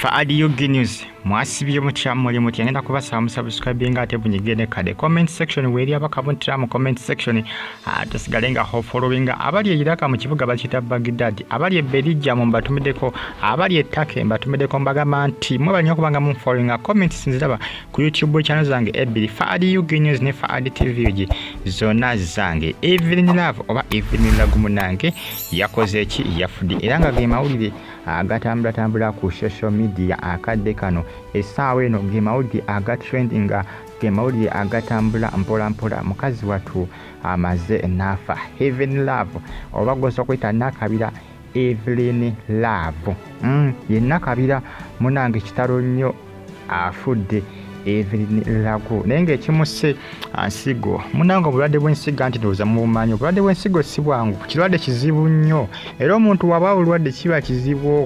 Audio News mwasibye mukyamuli muti ngenda kubasaba musubscribing ate bunyigene kade comment section weri abakabuntira mu comment section tusigalenga ho following abali eyiraka mu kibuga bakita Baghdad abali eberijja mu batumideko abali ettake batumideko mbagamba nti mwabanyo kubanga mu following comment sinziraba ku YouTube channel zange ebiri Audio News ne Audio TV zona zange Evelyn Love oba Evelyn Lagumunange yakoze eki yafudi eranga ge mawulire agatambula ku social media akadde kano esaawa eno ge mawulire agatrendinga ge mawulire agatambula mpola mukazi watu amaze nafa Evelyn Love oba goso kwita nakabira Evelyn Love ye nakabira munange kitalo nnyo afudde Evelyn Lagu nenge ekimuse ansigo munango bulwadde bw'ensiga nti ndoza mu bumanyi bulwadde bw'ensigo si bwangu kirwadde kizibu nnyo era omuntu waba bulwadde kiba kizibu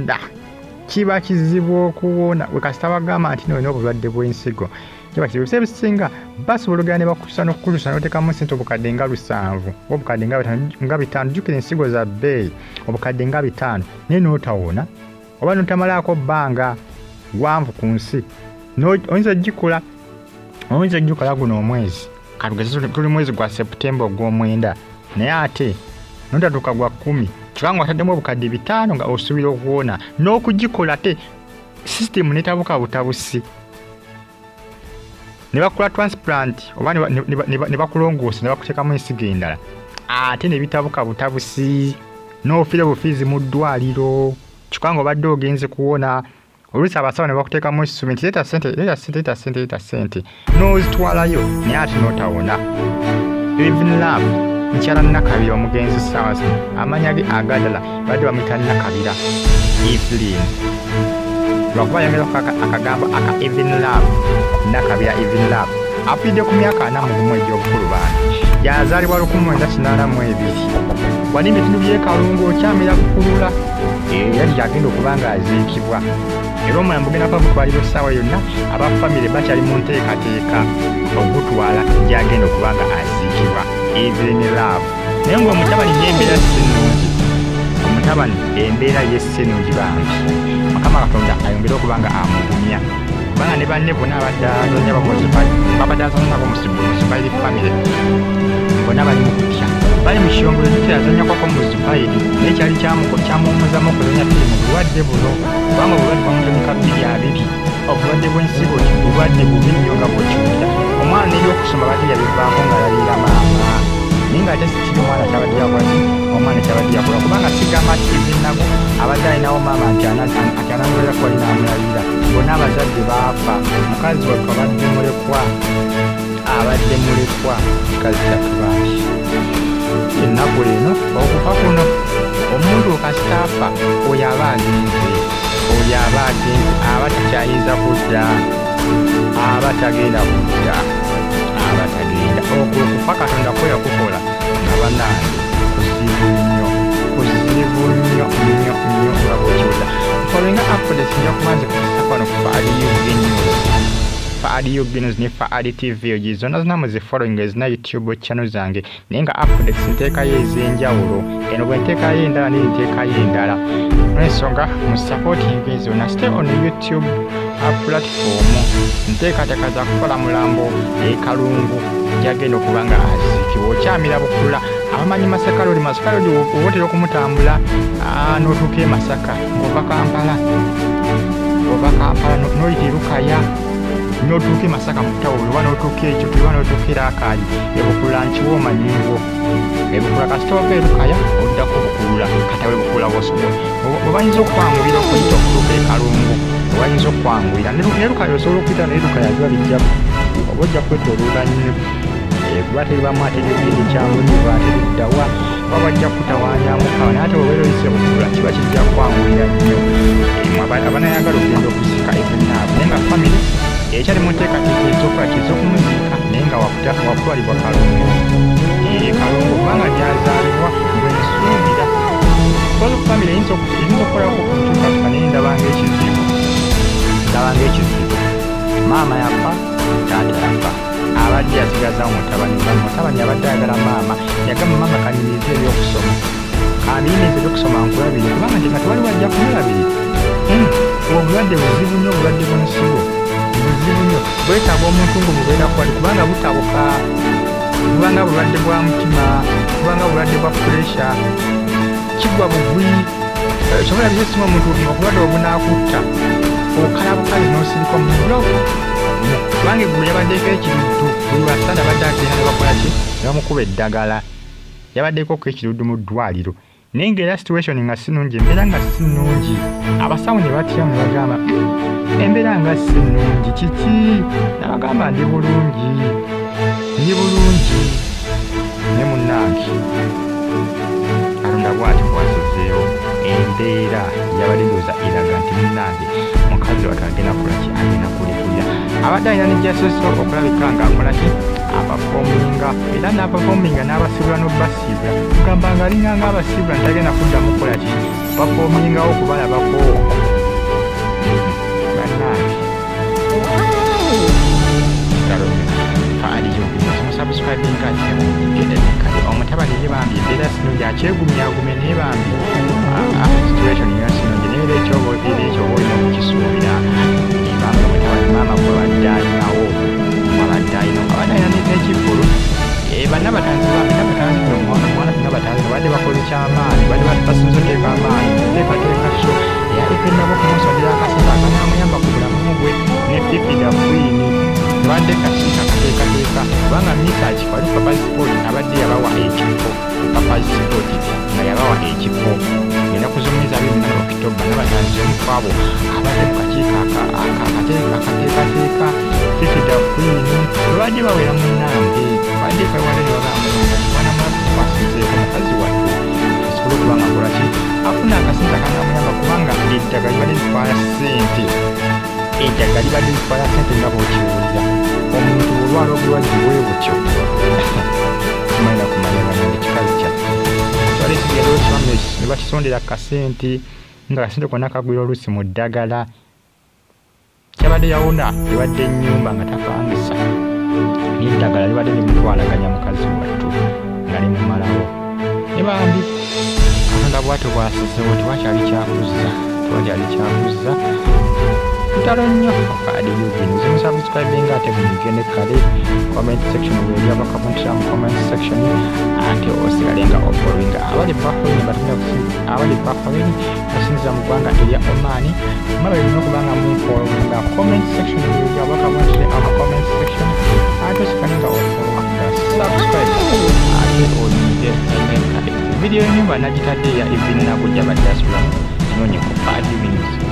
okuwona wekasita bagamba nti nolina obulwadde bw'ensigo kiba kizibu sebisinga basobola ogenda ne bakusa n'okukulusa n'oteekamu ssente obukadde nga 7 obukadde nga 5 jjukira ensigo za bbeeyi obukadde nga 5 naye n'otawona oba n'otamalaako bbanga wanvu ku nsi oyinza gikola guno omwezi katugeze tuli mwezi gwa September ogw'omwenda naye ate notatuuka gwa 10 kibanga wataddemu obukadde 5 nga osuubira okuwona n'okugikola te system netabuka butabusi ne bakola transplant oba ne bakulongoosa ne bakuteekamu ensigo endala ate ne bitabuka butabusi n'ofiire bufiizi mu ddwaliro kikanga obadde ogenze kuwona oluusi abasawo ne bakuteeka mu kisubi nti leeta ssente n'ozitwalayo naye ate n'otawona Evelyn Love mukyala Nakabira omugenzi ssaawa zino amanya ge agadala badde bamuyita Nakabira Evelyn lwakuba yongerako akagambo aka Evelyn Love Nakabira Evelyn Love afidde ku myaka 41 egy'obukulu baana yazaalibwa 1982 wali ebitundu by'ekalungu okyamira kukulula yali yagenda okuba nga aziikibwa era omulambo genda kwagutwalira essaawa yonna abafamire bakyali mu nteekateeka ogutwala gyagenda okuba nga aziikibwa Evelyn Love naye ng'omutabani y'embeera sinungi omutabani embeera y'essenungi bambi Mukama Katonda ayongere okuba nga amugumya kubanga ne banne bonna abadde azanya babadde azanyako musipayiri famire bonna bali mu kutya bali mu kiyongolo kirazanyakwako mu Zubairi naye kyali kyamuwummuzamu okuzanya firimu bulwadde buno kubanga obulwadde bwamutemeka 2 obulwadde bw'ensigo bulwadde bubi nnyo nga bwokiwulira omwana n'ebyokusoma badde yabivaako nga yaliira maama naye nga ate sikiri omwana kyabadde yakwati omwana kyabadde yakola kubanga sigamba nti ebinago abadde alinawo maama nti anamulera kuba linamulabira bonna abazadde baafa mukazi wattu abadde mulekwa mukazi kyatubaki ennaku eno okufa kuno omuntu kasitaafa oyo aba agenze aba takyayinza kudda aba tagenda okufa Katonda kwe yakukola nga bannange kuzibu nnyo nga bwokiwuza following updates nja kumanzi kusakano ku Audio News ne Audio TV zonna muzi following ezina YouTube channel zange naye nga updates nteekayo ez'enjawulo eno bwe nteekayo endala naye nteekayo endala n'ensonga mu supporting zonna stay on YouTube platform nteekateeka za kukola mulambo Kalungu gyagenda okuba nga aziikibwa okyamira Bukula abamanyi Masaka Road obotera okumutambula n'otuuka e Masaka ng'ova Kampala n'oyita Lukaya n'otuuka e Masaka mu ttawulo oba n'otuuka ekyo oba n'otuuka Rakai Bukula nkiwa omanyingo Bukula kasita ova e Lukaya oddako Bukula katawe Bukula bw'osobola obayinza okwanguyira okuyita okutuuka e Kalungu obayinza okwanguyira ne Lukaya osobola okuyita naye Lukaya biba bijjaku oba ojja kwetoloola nnyo kuba teribamu ate lyogende kyamuliba ate liddawa oba bajja kutawaanyamukawo naye ate obeera oyise Bukula kiba kijja kwanguyira nnyo abanayagala okugenda okusika Evelyn Love naye nga famire ekyali mu nteekateeka ez'okola kyez'okumuziika naye nga wakutwalibwa Kalungu Kalungu kubanga gyazaalibwa bwensuubira koza famire eyinza okukolako kukyukatuka naye ndabanga ekizibu maama yafa taata yafa abadde yasigazawo mutabani abadde ayagala maama yagamba maama kaniriza ebyokusoma kaniriza ebyokusoma nkulabire kubanga nti nga tewali wajja kumulabirira obulwadde obulwadde buzibu nnyo obulwadde bw'ensibo buzibu nnyo bwetaaga omuntu ng'omubeera kwali kubanga butabuka kubanga bulwadde bwa mutima kubanga bulwadde bwa puresha kigwa bugwi sobola bisesinga omuntu obulwadde obunaakutta okala bukazi n'osirika mu bulogo kubanga eggulu yabaddeko ekiruddu buli wasana badde agenda ne bakola ki ne bamukuba eddagala yabaddeko ko ekiruddu mu ddwaliro naye ng'era situation nga si nnungi embeera nga si nnungi abasawo ne batyamu ne bagamba embeera nga si nnungi kiki nabagamba ndi bulungi ne munnange alonda bw'ati bwasizeewo embeera yabadde ndowooza eraga nti munnange mukazi watu agenda kukola ki agenda kulikulira abadde alina nejjasoso okulabika ng'akola ki abafominga era n'abafominga n'abasibula n'obasibula kugamba nga alinga ng'abasibula ntagenda kuddamu kukola ki bafomingawo kubalabako bannange subscribing kati kati omutabani yebambi embeera sinungi akyegumyagume naye bambi situation ya sinungi naye ekyoba olina okukisuubira ebanga mutabani maama gwabadde alinawo abadde alina n'ekivulu bannabatanzi bambi nabatanzi omwana nabatanzi badde bakola ekyamaanyi badde basinza oteeka amaanyi teekateeka sho eyalipenabo kumusondera akasente akanamuyamba ku bulamu bwe ne fifida kwini badde kateekateeka kubanga misaki kwali papasipoti abadde yabawa ekifo papasipoti nga yabawa ekifo ennaku z'omwezi 24 Okitoba nabatanzi omukwabo abadde mu kakiiko akateekateeka fifida kwini lwabadde bawera munnange badde kwewale ne bagamba mwana mwatu twasizeeko mukazi wattu asobole okubanga akola ki afuna akasente akanamuyamba kubanga eddagala libadde litwala ssente nga bw'okiwulira omuntu olwala obulwadde bwe butyo kimalira kumanya banyonde kikazi kyaffe twali kigenda okibamu ne bakisondera kasente nga kasente konna kagwira oluusi mu ddagala kyabadde yawona libadde ennyumba nga tafangisa n'eddagala libadde limutwalaganya mukazi wattu nga limumalawo ne bambi katonda bwatyo bwasizewo tewakyali kyakuzza tutalo nnyo okaadi yubini zimusubscribing ate bunyigende kale comment section weri abakapuntira mu comment section ate osigalenga ofollowinga abali bafollowing basinziza mu ggwanga erya Omani maba erina okubanga mufollowinga comment section weri abakapuntire ama comment section ate osigalenga ofollowinga subscribe ate onyigende kale video enyumba nagitadde ya ebini nakujja ba diaspora nonye ku Okaadi News